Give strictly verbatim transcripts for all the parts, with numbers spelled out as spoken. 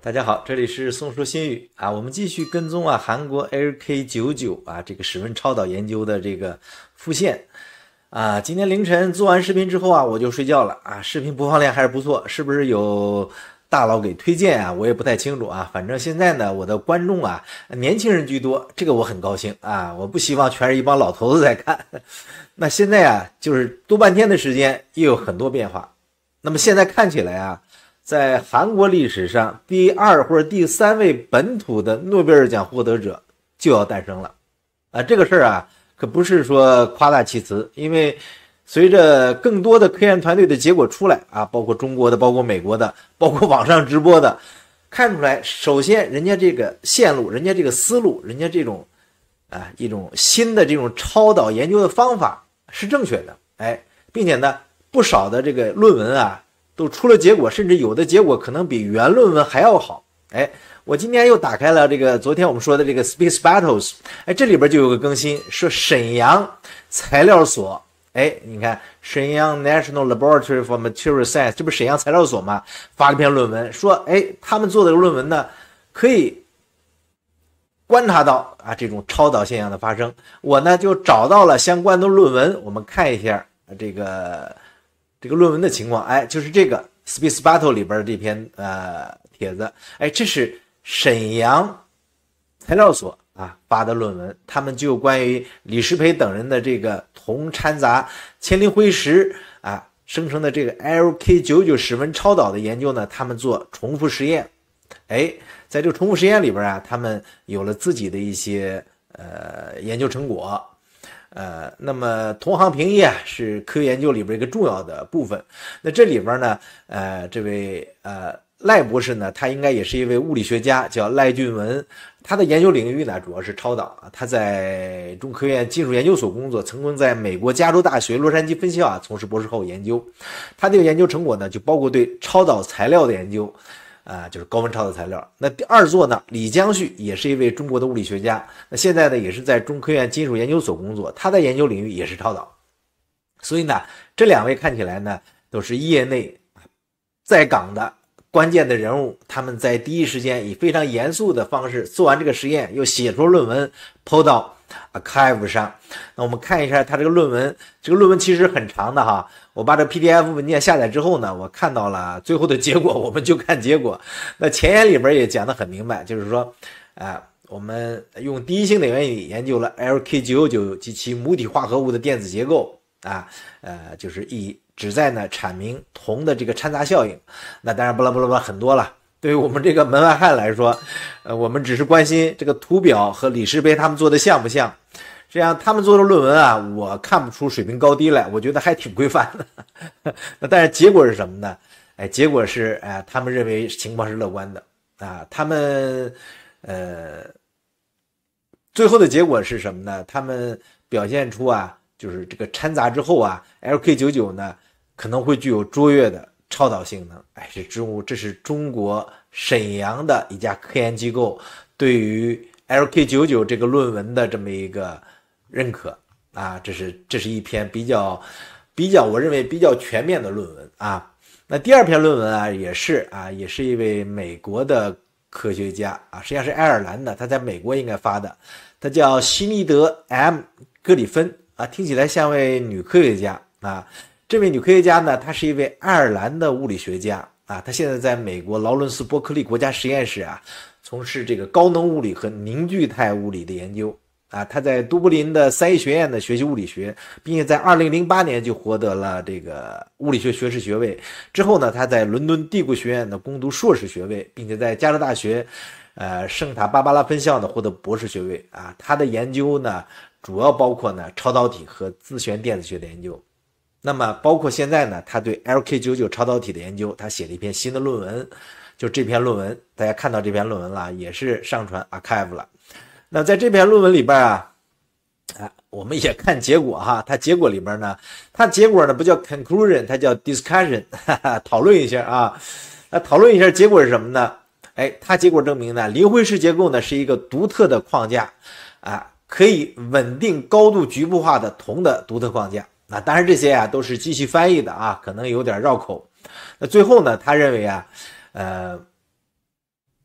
大家好，这里是宋说新语啊，我们继续跟踪啊韩国 L K 九十九 啊这个室温超导研究的这个复现啊。今天凌晨做完视频之后啊，我就睡觉了啊，视频播放量还是不错，是不是有大佬给推荐啊？我也不太清楚啊。反正现在呢，我的观众啊年轻人居多，这个我很高兴啊，我不希望全是一帮老头子在看。那现在啊，就是多半天的时间又有很多变化。那么现在看起来啊，在韩国历史上第二或者第三位本土的诺贝尔奖获得者就要诞生了啊！这个事儿啊，可不是说夸大其词，因为随着更多的科研团队的结果出来啊，包括中国的，包括美国的，包括网上直播的，看出来，首先人家这个线路，人家这个思路，人家这种啊一种新的这种超导研究的方法是正确的，哎，并且呢，不少的这个论文啊。都出了结果，甚至有的结果可能比原论文还要好。哎，我今天又打开了这个昨天我们说的这个 Space Battles， 哎，这里边就有个更新，说沈阳材料所，哎，你看沈阳 National Laboratory for Material Science， 这不是沈阳材料所吗？发了篇论文，说，哎，他们做的论文呢，可以观察到啊这种超导现象的发生。我呢就找到了相关的论文，我们看一下这个。这个论文的情况，哎，就是这个 Space Battle 里边的这篇呃帖子，哎，这是沈阳材料所啊发的论文，他们就关于李石培等人的这个铜掺杂铅磷灰石啊生成的这个 L K 九十九 室温超导的研究呢，他们做重复实验，哎，在这个重复实验里边啊，他们有了自己的一些呃研究成果。呃，那么同行评议啊是科学研究里边一个重要的部分。那这里边呢，呃，这位呃赖博士呢，他应该也是一位物理学家，叫赖俊文。他的研究领域呢主要是超导啊。他在中科院技术研究所工作，曾经在美国加州大学洛杉矶分校啊从事博士后研究。他这个研究成果呢，就包括对超导材料的研究。啊、呃，就是高温超导材料。那第二座呢，李江旭也是一位中国的物理学家，那现在呢也是在中科院金属研究所工作，他的研究领域也是超导。所以呢，这两位看起来呢都是业内在岗的关键的人物，他们在第一时间以非常严肃的方式做完这个实验，又写出论文抛到 archive 上。那我们看一下他这个论文，这个论文其实很长的哈。我把这 P D F 文件下载之后呢，我看到了最后的结果，我们就看结果。那前言里边也讲得很明白，就是说，啊、呃，我们用第一性的原理研究了 L K 九十九 及其母体化合物的电子结构啊，呃，就是以旨在呢阐明铜的这个掺杂效应。那当然巴拉巴拉巴拉很多了。对于我们这个门外汉来说，呃，我们只是关心这个图表和李石培他们做的像不像。这样他们做的论文啊，我看不出水平高低来，我觉得还挺规范的。那但是结果是什么呢？哎，结果是哎、呃，他们认为情况是乐观的啊。他们呃，最后的结果是什么呢？他们表现出啊，就是这个掺杂之后啊 ，L K 九十九 呢可能会具有卓越的超导性能。哎，是中这是中国沈阳的一家科研机构对于 L K 九十九 这个论文的这么一个认可啊，这是这是一篇比较比较我认为比较全面的论文啊。那第二篇论文啊，也是啊，也是一位美国的科学家啊，实际上是爱尔兰的，他在美国应该发的，他叫希尼德 M 格里芬啊，听起来像位女科学家啊。这位女科学家呢，她是一位爱尔兰的物理学家啊，她现在在美国劳伦斯伯克利国家实验室啊，从事这个高能物理和凝聚态物理的研究。啊，他在都柏林的三一学院的学习物理学，并且在二零零八年就获得了这个物理学学士学位。之后呢，他在伦敦帝国学院的攻读硕士学位，并且在加州大学，呃圣塔芭芭拉分校呢获得博士学位。啊，他的研究呢主要包括呢超导体和自旋电子学的研究。那么包括现在呢，他对 L K 九十九 超导体的研究，他写了一篇新的论文，就这篇论文，大家看到这篇论文了，也是上传 archive 了。那在这篇论文里边啊，啊，我们也看结果哈。它结果里边呢，它结果呢不叫 conclusion， 它叫 discussion， 哈哈，讨论一下啊。那讨论一下结果是什么呢？哎，它结果证明呢，磷灰石结构呢是一个独特的框架啊，可以稳定高度局部化的铜的独特框架。那当然这些啊都是机器翻译的啊，可能有点绕口。那最后呢，他认为啊，呃。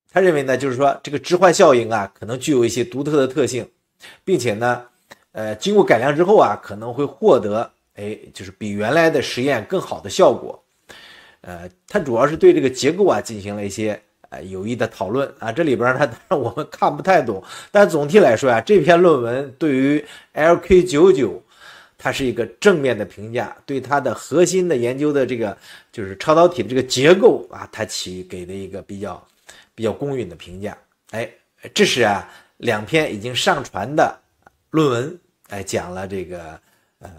他认为呢，就是说这个致幻效应啊，可能具有一些独特的特性，并且呢，呃，经过改良之后啊，可能会获得，哎，就是比原来的实验更好的效果。呃，他主要是对这个结构啊进行了一些呃有益的讨论啊，这里边呢，当然我们看不太懂，但总体来说啊，这篇论文对于 L K 九十九。它是一个正面的评价，对它的核心的研究的这个就是超导体的这个结构啊，它起给的一个比较比较公允的评价。哎，这是啊两篇已经上传的论文，哎，讲了这个呃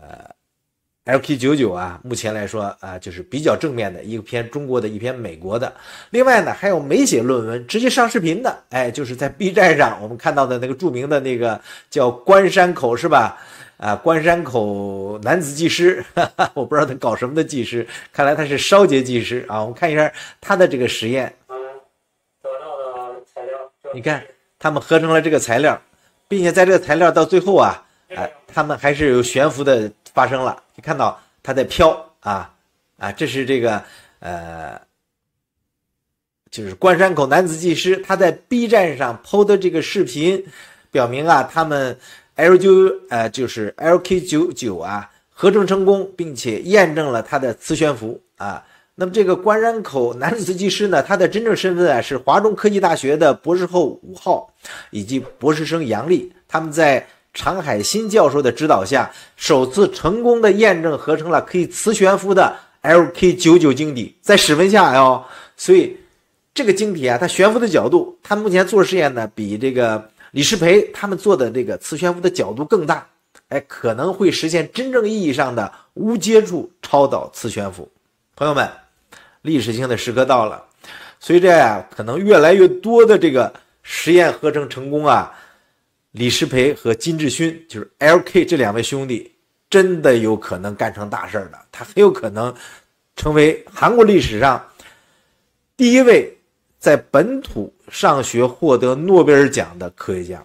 L K 九十九 啊，目前来说啊就是比较正面的一篇中国的一篇美国的。另外呢，还有没写论文直接上视频的，哎，就是在 B 站上我们看到的那个著名的那个叫关山口是吧？啊，关山口男子技师，哈哈，我不知道他搞什么的技师，看来他是烧结技师啊。我们看一下他的这个实验， 得到的材料， 你看他们合成了这个材料，并且在这个材料到最后啊，啊，他们还是有悬浮的发生了，你看到它在飘啊啊，这是这个呃，就是关山口男子技师他在 B 站上 P O 的这个视频，表明啊，他们。L 九呃就是 L K 九十九 啊，合成成功，并且验证了它的磁悬浮啊。那么这个关山口男子技师呢，他的真正身份啊是华中科技大学的博士后五号以及博士生杨丽，他们在常海新教授的指导下，首次成功的验证合成了可以磁悬浮的 L K 九十九 晶体，在室温下哟，所以这个晶体啊，它悬浮的角度，它目前做实验呢比这个。李世培他们做的这个磁悬浮的角度更大，哎，可能会实现真正意义上的无接触超导磁悬浮。朋友们，历史性的时刻到了，随着啊可能越来越多的这个实验合成成功啊，李世培和金志勋就是 L K 这两位兄弟真的有可能干成大事的，他很有可能成为韩国历史上第一位在本土上学获得诺贝尔奖的科学家。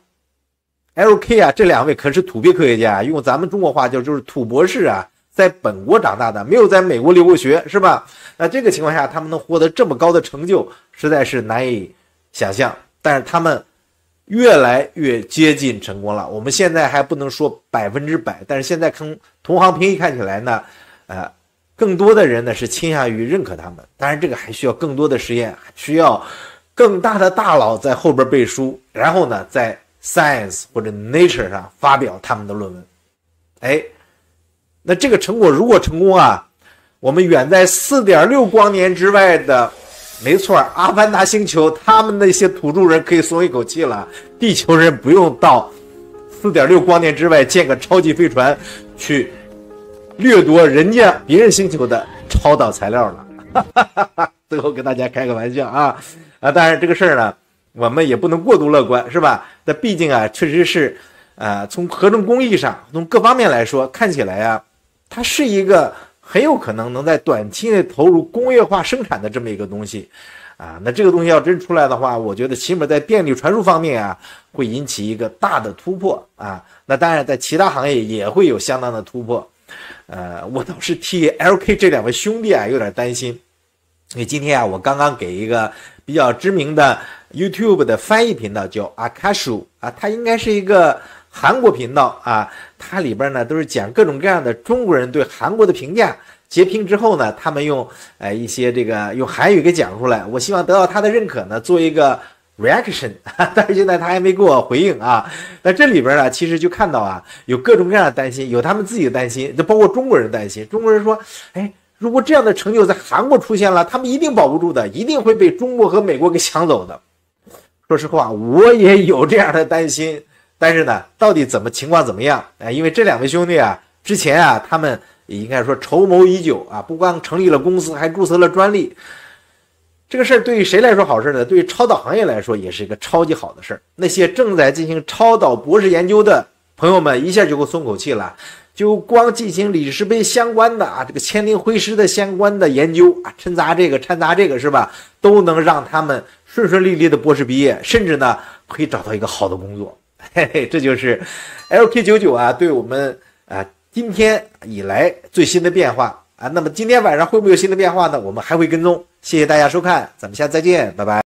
L K 啊，这两位可是土鳖科学家，用咱们中国话叫就是土博士啊，在本国长大的，没有在美国留过学，是吧？那这个情况下他们能获得这么高的成就实在是难以想象，但是他们越来越接近成功了。我们现在还不能说百分之百，但是现在从同行评议看起来呢，呃更多的人呢是倾向于认可他们，当然这个还需要更多的实验，需要更大的大佬在后边背书，然后呢在 Science 或者 Nature 上发表他们的论文。哎，那这个成果如果成功啊，我们远在 四点六光年之外的，没错，阿凡达星球他们那些土著人可以松一口气了，地球人不用到 四点六光年之外建个超级飞船去掠夺人家别人星球的超导材料了。最后跟大家开个玩笑啊啊！当然这个事儿呢，我们也不能过度乐观，是吧？那毕竟啊，确实是，呃，从合成工艺上，从各方面来说，看起来啊，它是一个很有可能能在短期内投入工业化生产的这么一个东西啊。那这个东西要真出来的话，我觉得起码在电力传输方面啊，会引起一个大的突破啊。那当然，在其他行业也会有相当的突破。呃，我倒是替 L K 这两位兄弟啊有点担心，因为今天啊，我刚刚给一个比较知名的 YouTube 的翻译频道叫 Akashu 啊，它应该是一个韩国频道啊，它里边呢都是讲各种各样的中国人对韩国的评价，截屏之后呢，他们用呃一些这个用韩语给讲出来，我希望得到他的认可呢，做一个 reaction， 但是现在他还没给我回应啊。那这里边呢，其实就看到啊，有各种各样的担心，有他们自己的担心，就包括中国人担心。中国人说，哎，如果这样的成就在韩国出现了，他们一定保不住的，一定会被中国和美国给抢走的。说实话，我也有这样的担心，但是呢，到底怎么情况怎么样？哎，因为这两位兄弟啊，之前啊，他们也应该说筹谋已久啊，不光成立了公司，还注册了专利。这个事儿对于谁来说好事呢？对于超导行业来说也是一个超级好的事儿。那些正在进行超导博士研究的朋友们一下就给我松口气了，就光进行李世碑相关的啊，这个千灵灰石的相关的研究啊，掺杂这个掺杂这个是吧，都能让他们顺顺利利的博士毕业，甚至呢可以找到一个好的工作。嘿嘿，这就是 L K 九十九 啊，对我们啊今天以来最新的变化啊。那么今天晚上会不会有新的变化呢？我们还会跟踪。谢谢大家收看，咱们下次再见，拜拜。